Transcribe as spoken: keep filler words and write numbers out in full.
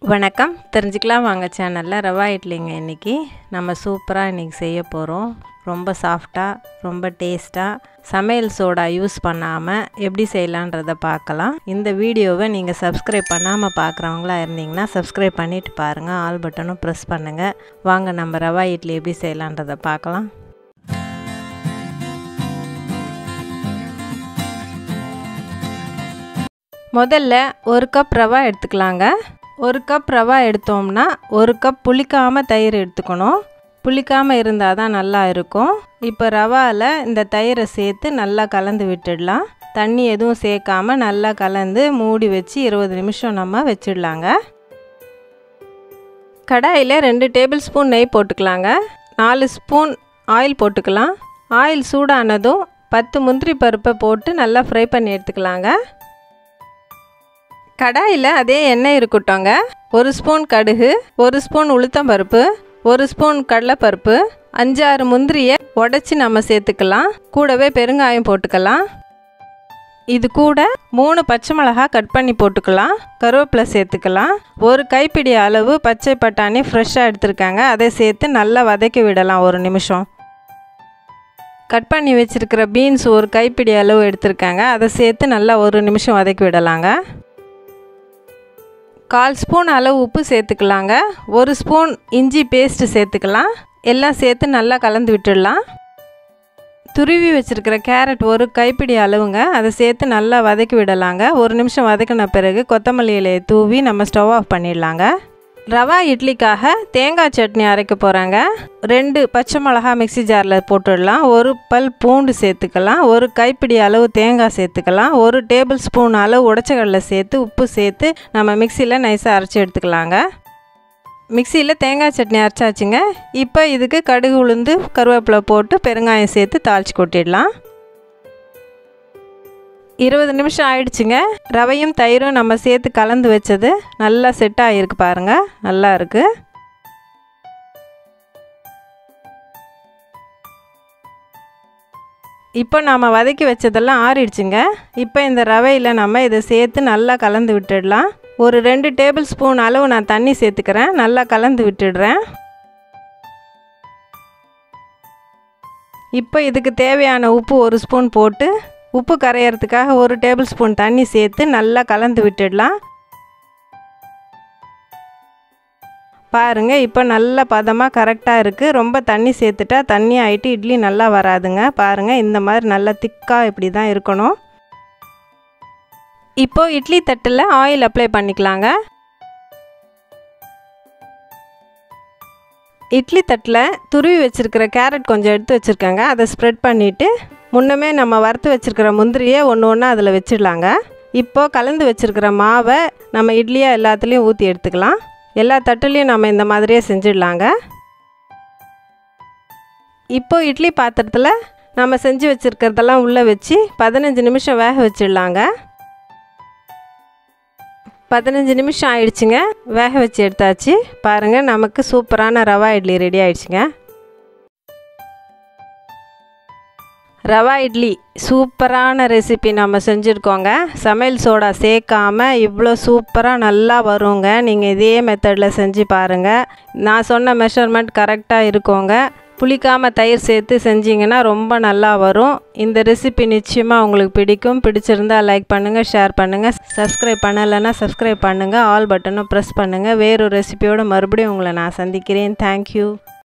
வணக்கம் தெரிஞ்சுக்கலாம் வாங்க சேனலில் ரவா இட்லிங்க. இன்றைக்கி நம்ம சூப்பராக இன்றைக்கி செய்ய போகிறோம். ரொம்ப சாஃப்டாக ரொம்ப டேஸ்ட்டாக சமையல் சோடா யூஸ் பண்ணாமல் எப்படி செய்யலான்றதை பார்க்கலாம். இந்த வீடியோவை நீங்கள் சப்ஸ்கிரைப் பண்ணாமல் பார்க்குறவங்களா இருந்தீங்கன்னா சப்ஸ்கிரைப் பண்ணிவிட்டு பாருங்கள். ஆல் பட்டனும் ப்ரெஸ் பண்ணுங்கள். வாங்க நம்ம ரவா இட்லி எப்படி செய்யலான்றதை பார்க்கலாம். முதல்ல ஒரு கப் ரவா எடுத்துக்கலாங்க. ஒரு கப் ரவா எடுத்தோம்னா ஒரு கப் புளிக்காமல் தயிர் எடுத்துக்கணும். புளிக்காமல் இருந்தால் தான் நல்லா இருக்கும். இப்போ ரவாவில் இந்த தயிரை சேர்த்து நல்லா கலந்து விட்டுடலாம். தண்ணி எதுவும் சேர்க்காம நல்லா கலந்து மூடி வச்சு இருபது நிமிஷம் நம்ம வச்சிடலாங்க. கடாயில் ரெண்டு டேபிள் ஸ்பூன் நெய் போட்டுக்கலாங்க. நாலு ஸ்பூன் ஆயில் போட்டுக்கலாம். ஆயில் சூடானதும் பத்து முந்திரி பருப்பை போட்டு நல்லா ஃப்ரை பண்ணி எடுத்துக்கலாங்க. கடாயில் அதே எண்ணெய் இருக்கட்டும்ங்க. ஒரு ஸ்பூன் கடுகு, ஒரு ஸ்பூன் உளுத்தம்பருப்பு, ஒரு ஸ்பூன் கடலைப்பருப்பு, அஞ்சாறு முந்திரியை உடச்சி நம்ம சேர்த்துக்கலாம். கூடவே பெருங்காயம் போட்டுக்கலாம். இது கூட மூணு பச்சை மிளகா கட் பண்ணி போட்டுக்கலாம். கருவேப்பிலை சேர்த்துக்கலாம். ஒரு கைப்பிடி அளவு பச்சை பட்டாணி ஃப்ரெஷ்ஷாக எடுத்துருக்காங்க. அதை சேர்த்து நல்லா வதக்கி விடலாம் ஒரு நிமிஷம். கட் பண்ணி வச்சுருக்கிற பீன்ஸ் ஒரு கைப்பிடி அளவு எடுத்துருக்காங்க. அதை சேர்த்து நல்லா ஒரு நிமிஷம் வதக்கி விடலாங்க. கால் ஸ்பூன் அளவு உப்பு சேர்த்துக்கலாங்க. ஒரு ஸ்பூன் இஞ்சி பேஸ்ட்டு சேர்த்துக்கலாம். எல்லாம் சேர்த்து நல்லா கலந்து விட்டுடலாம். துருவி வச்சுருக்கிற கேரட் ஒரு கைப்பிடி அளவுங்க. அதை சேர்த்து நல்லா வதக்கி விடலாங்க. ஒரு நிமிஷம் வதக்கின பிறகு கொத்தமல்லி இலையை தூவி நம்ம ஸ்டவ் ஆஃப் பண்ணிடலாங்க. ரவா இட்லிக்காக தேங்காய் சட்னி அரைக்க போகிறாங்க. ரெண்டு பச்சை மிளகா மிக்சி ஜாரில் போட்டுடலாம். ஒரு பல் பூண்டு சேர்த்துக்கலாம். ஒரு கைப்பிடி அளவு தேங்காய் சேர்த்துக்கலாம். ஒரு டேபிள் ஸ்பூன் அளவு உடச்சக்கடலை சேர்த்து உப்பு சேர்த்து நம்ம மிக்சியில் நைஸாக அரைச்சி எடுத்துக்கலாங்க. மிக்சியில் தேங்காய் சட்னி அரைச்சாச்சுங்க. இப்போ இதுக்கு கடுகு உளுந்து கருவேப்பிலை போட்டு பெருங்காயம் சேர்த்து தாளித்து கொட்டிடலாம். இருபது நிமிஷம் ஆயிடுச்சுங்க. ரவையும் தயிரும் நம்ம சேர்த்து கலந்து வச்சது நல்லா செட் ஆகிருக்கு பாருங்கள். நல்லா இருக்குது. இப்போ நாம் வதக்கி வச்சதெல்லாம் ஆறிடுச்சுங்க. இப்போ இந்த ரவையில் நம்ம இதை சேர்த்து நல்லா கலந்து விட்டுடலாம். ஒரு ரெண்டு டேபிள் ஸ்பூன் அளவு நான் தண்ணி சேர்த்துக்கிறேன். நல்லா கலந்து விட்டுடுறேன். இப்போ இதுக்கு தேவையான உப்பு ஒரு ஸ்பூன் போட்டு உப்பு கரையிறதுக்காக ஒரு டேபிள் ஸ்பூன் தண்ணி சேர்த்து நல்லா கலந்து விட்டுடலாம். பாருங்கள் இப்போ நல்ல பதமாக கரெக்டாக இருக்குது. ரொம்ப தண்ணி சேர்த்துட்டா தண்ணி ஆகிட்டு இட்லி நல்லா வராதுங்க. பாருங்கள் இந்த மாதிரி நல்லா திக்காக இப்படி தான் இருக்கணும். இப்போது இட்லி தட்டில் ஆயில் அப்ளை பண்ணிக்கலாங்க. இட்லி தட்டில் துருவி வச்சுருக்கிற கேரட் கொஞ்சம் எடுத்து வச்சுருக்கேங்க. அதை ஸ்ப்ரெட் பண்ணிவிட்டு முன்னமே நம்ம வறுத்து வச்சுருக்கிற முந்திரியை ஒன்று ஒன்றா அதில் வச்சிடலாங்க. இப்போது கலந்து வச்சுருக்கிற மாவை நம்ம இட்லியாக எல்லாத்துலேயும் ஊற்றி எடுத்துக்கலாம். எல்லா தட்டுலேயும் நம்ம இந்த மாதிரியே செஞ்சிடலாங்க. இப்போது இட்லி பாத்திரத்தில் நம்ம செஞ்சு வச்சுருக்கிறதெல்லாம் உள்ளே வச்சு பதினஞ்சு நிமிஷம் வேக வச்சிடலாங்க. பதினஞ்சு நிமிஷம் ஆயிடுச்சுங்க. வேக வச்சு எடுத்தாச்சு. பாருங்கள் நமக்கு சூப்பரான ரவா இட்லி ரெடி ஆயிடுச்சுங்க. ரவா இட்லி சூப்பரான ரெசிபி நம்ம செஞ்சுருக்கோங்க. சமையல் சோடா சேர்க்காம இவ்வளோ சூப்பராக நல்லா வருங்க. நீங்கள் இதே மெத்தடில் செஞ்சு பாருங்கள். நான் சொன்ன மெஷர்மெண்ட் கரெக்டாக இருக்கோங்க. புளிக்காமல் தயிர் சேர்த்து செஞ்சிங்கன்னா ரொம்ப நல்லா வரும். இந்த ரெசிபி நிச்சயமாக உங்களுக்கு பிடிக்கும். பிடிச்சிருந்தால் லைக் பண்ணுங்கள், ஷேர் பண்ணுங்கள். சப்ஸ்கிரைப் பண்ணலைன்னா சப்ஸ்கிரைப் பண்ணுங்கள். ஆல் பட்டனும் ப்ரெஸ் பண்ணுங்கள். வேறொரு ரெசிபியோடு மறுபடியும் உங்களை நான் சந்திக்கிறேன். தேங்க்யூ.